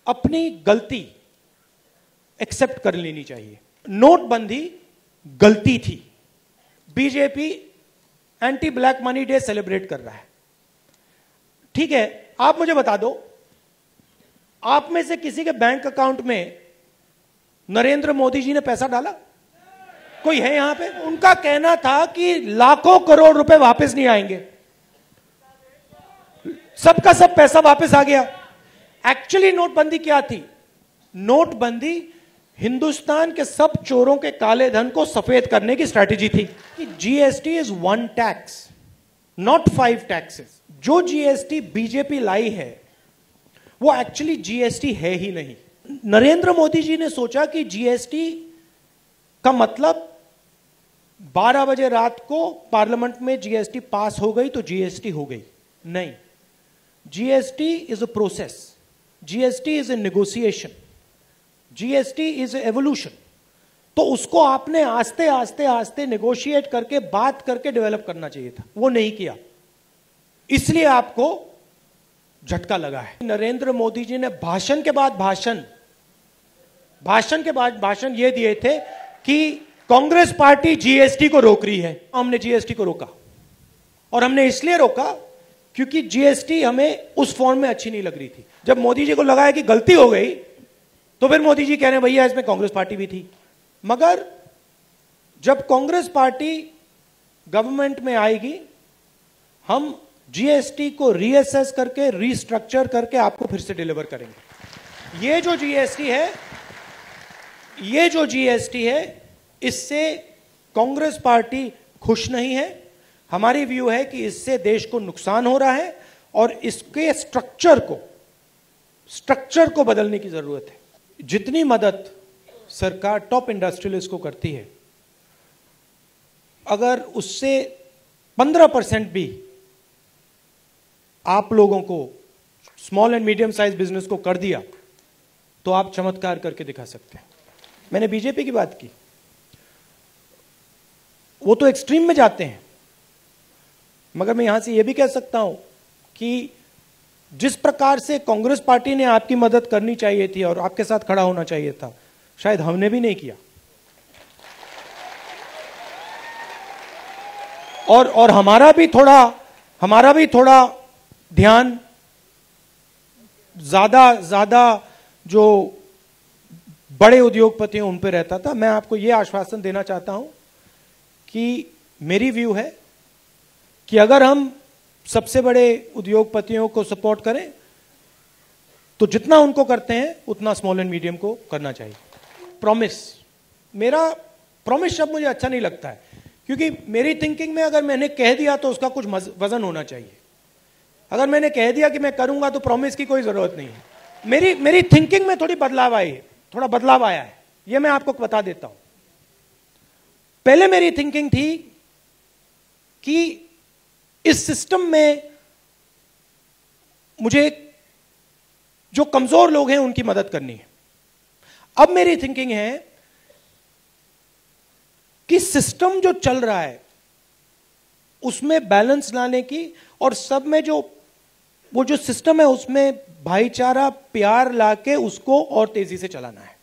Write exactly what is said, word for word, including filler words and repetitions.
अपनी गलती एक्सेप्ट कर लेनी चाहिए। नोटबंदी गलती थी। BJP anti black money day celebrate कर रहा है, ठीक है। आप मुझे बता दो, आप में से किसी के बैंक अकाउंट में नरेंद्र मोदी जी ने पैसा डाला? कोई है यहां पे? उनका कहना था कि लाखों करोड़ रुपए वापस नहीं आएंगे, सबका सब पैसा वापस आ गया। एक्चुअली नोटबंदी क्या थी? नोटबंदी हिंदुस्तान के सब चोरों के काले धन को सफेद करने की स्ट्रैटेजी थी। कि GST is one tax, not five taxes. जो जीएसटी बीजेपी लाई है वो एक्चुअली जीएसटी है ही नहीं। नरेंद्र मोदी जी ने सोचा कि जीएसटी का मतलब बारह बजे रात को पार्लियामेंट में जीएसटी पास हो गई तो जीएसटी हो गई। नहीं, GST is a process, GST is a negotiation, GST is a evolution. तो उसको आपने आस्ते आस्ते आस्ते नेगोशिएट करके बात करके डेवलप करना चाहिए था, वो नहीं किया, इसलिए आपको झटका लगा है। नरेंद्र मोदी जी ने भाषण के बाद भाषण भाषण के बाद भाषण ये दिए थे कि कांग्रेस पार्टी जीएसटी को रोक रही है। हमने जीएसटी को रोका, और हमने इसलिए रोका क्योंकि जीएसटी हमें उस फॉर्म में अच्छी नहीं लग रही थी। जब मोदी जी को लगा है कि गलती हो गई तो फिर मोदी जी कह रहे हैं भैया इसमें कांग्रेस पार्टी भी थी। मगर जब कांग्रेस पार्टी गवर्नमेंट में आएगी, हम जीएसटी को रीअसेस करके रीस्ट्रक्चर करके आपको फिर से डिलीवर करेंगे। ये जो जीएसटी है ये जो जीएसटी है इससे कांग्रेस पार्टी खुश नहीं है। हमारी व्यू है कि इससे देश को नुकसान हो रहा है और इसके स्ट्रक्चर को स्ट्रक्चर को बदलने की जरूरत है। जितनी मदद सरकार टॉप इंडस्ट्रियलिस्ट को करती है, अगर उससे पंद्रह परसेंट भी आप लोगों को, small and medium size business को कर दिया तो आप चमत्कार करके दिखा सकते हैं। मैंने बीजेपी की बात की, वो तो एक्सट्रीम में जाते हैं, मगर मैं यहां से यह भी कह सकता हूं कि जिस प्रकार से कांग्रेस पार्टी ने आपकी मदद करनी चाहिए थी और आपके साथ खड़ा होना चाहिए था, शायद हमने भी नहीं किया। और और हमारा भी थोड़ा हमारा भी थोड़ा ध्यान ज्यादा ज्यादा जो बड़े उद्योगपति हैं उन पे रहता था। मैं आपको यह आश्वासन देना चाहता हूं कि मेरी व्यू है कि अगर हम सबसे बड़े उद्योगपतियों को सपोर्ट करें तो जितना उनको करते हैं उतना स्मॉल एंड मीडियम को करना चाहिए। प्रॉमिस, मेरा प्रॉमिस शब्द मुझे अच्छा नहीं लगता है, क्योंकि मेरी थिंकिंग में अगर मैंने कह दिया तो उसका कुछ वजन होना चाहिए। अगर मैंने कह दिया कि मैं करूंगा तो प्रॉमिस की कोई जरूरत नहीं है। मेरी मेरी थिंकिंग में थोड़ी बदलाव आई है, थोड़ा बदलाव आया है, यह मैं आपको बता देता हूं। पहले मेरी थिंकिंग थी कि इस सिस्टम में मुझे जो कमजोर लोग हैं उनकी मदद करनी है। अब मेरी थिंकिंग है कि सिस्टम जो चल रहा है उसमें बैलेंस लाने की, और सब में जो वो जो सिस्टम है उसमें भाईचारा, प्यार लाके उसको और तेजी से चलाना है।